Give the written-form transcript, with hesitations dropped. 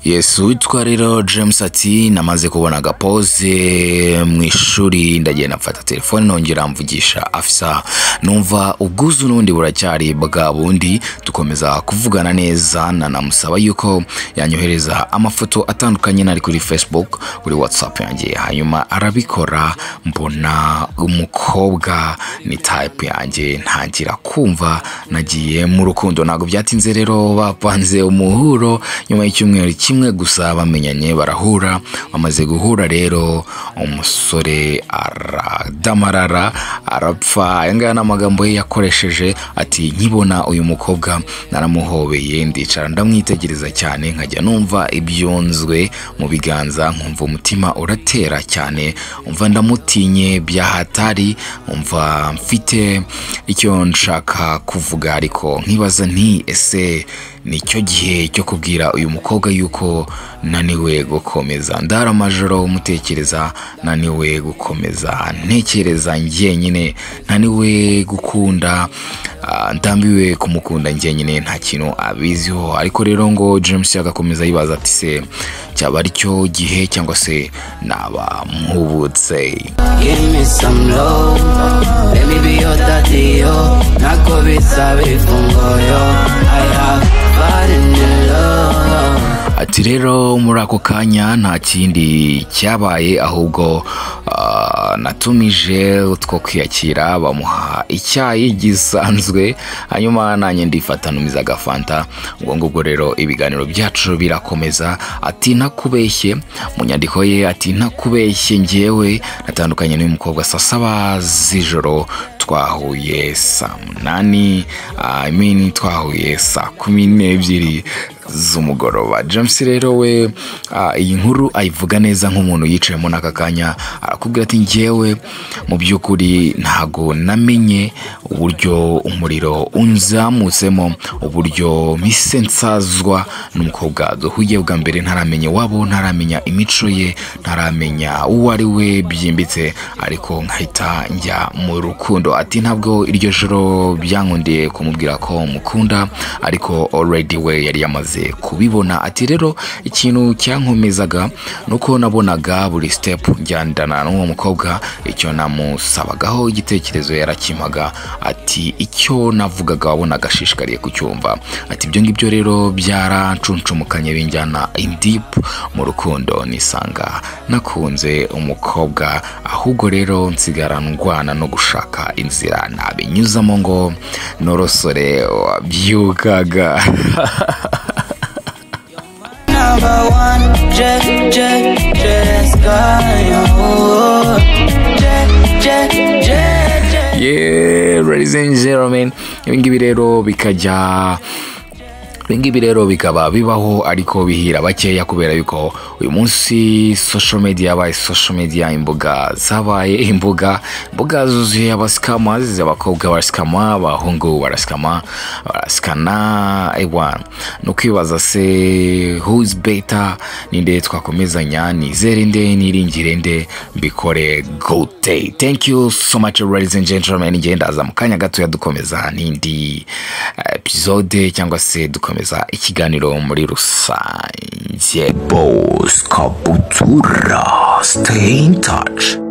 Yes, witwa rero James ati namaze kubona agapoze mu ishuri ndagiye nafata telefone nongera mvugisha afisa numva ubwuzu nundi buracyari bwa bundi dukomeza kuvugana neza namusaba yuko yanyohereza amafoto atandukanye nari kuri Facebook kuri WhatsApp yanjye hanyuma arabikora mbona umukobwa ni type yanjye ntangira kumva nagiye mu rukundo nago byatinze rero bapanze umuhuro nyuma y'icyumweru kimwe gusa bamenyanye barahura bamaze guhura rero umusore aradamarara arapfa yanga n'amagambo ye yakoresheje ati nkibona uyu mukobwa naramuhobeye ndicara ndamwitegereza cyane nkajya numva ibyonzwe mu biganza nkumva umutima uratera cyane umva ndamutinye byahatari umva mfite icyo nshaka kuvuga ariko nkibaza nti ese nicyo gihe cyo kubwira uyu mukobwa yuko naniwe gukomeza ndara amajoro umutekereza naniwe gukomeza ntekereza njyenyine naniwe gukunda ndambiwe kumukunda njyenyine nta kintu abiziho ariko rero ngo James yagakomeza yibaza ati se cyaba ari cyo gihe cyangwa se naba mpubutse. Give me some love, let me be your daddy, yo. Nako bisabe fungo, yo. I have fallen in love. Ati rero muri ako kanya nta kindi cyabaye ahubwo natumije utwo kwiyakira bamuha icyayi gisanzwe hanyuma nanye ndifata numiza gafanta ubwo rero ibiganiro byacu birakomeza ati nakubeshye mu nyandiko ye ati nakubeshye ngewe natandukanye n'uyu mukobwa saa 7 z'ijoro twahuye saa 8 twahuye saa 12 z'umugoroba. James rero we iyi nkuru ayivuga neza nk'umuntu yicaye mu nakakanya arakubwira ati ngewe mu byukuri ntago namenye uburyo umuriro unzamutsemo uburyo mise nsazwa n'umukobwa duhuye bwa mbere ntaramenye wabo ntaramenya imico ye ntaramenya uwo ari we byimbitse ariko nkahita njya mu rukundo ati ntabwo iryo joro byankundiye kumubwira ko mukunda ariko already we yari yamaze kubibona ati rero ikintu cyankomezaga nuko nabonaga buri step njyandana n'uwo mukobwa icyo namusabagaho igitekerezo yarakimaga ati icyo navugaga wabonaga ashishikariye kucyumva ati ibyo ngibyo rero byarancunshumukanye binjyana in deep mu rukundo nisanga nakunze umukobwa ahubwo rero nsigara ndwana no gushaka inzira nabinyuzamo ngo norosore wabyukaga. Number one, yeah, ladies and gentlemen, ibingibi rero bikaba bibaho ariko bihira bakeya kubera yuko uyu munsi social media yabaye social media imbuga zabaye imbuga zuzuye abaskama z'abakobwa baraskama abahungu baraskana ewa no kwibaza se who's better ninde twakomezanya nizere nde niringire nde mbikore good day. Thank you so much ladies and gentlemen, ngenda za mukanya gato yadukomeza n'indi episode cyangwa se dukomeza ikiganiro muri rusange. Boss Kabutura, stay in touch.